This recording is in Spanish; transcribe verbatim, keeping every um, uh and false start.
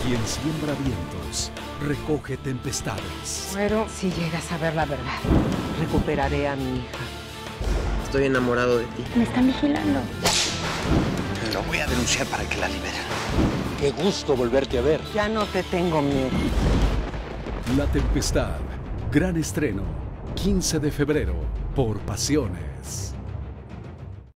Quien siembra vientos, recoge tempestades. Muero si llegas a ver la verdad. Recuperaré a mi hija. Estoy enamorado de ti. Me están vigilando. Lo voy a denunciar para que la liberen. Qué gusto volverte a ver. Ya no te tengo miedo. La Tempestad. Gran estreno. quince de febrero. Por Pasiones.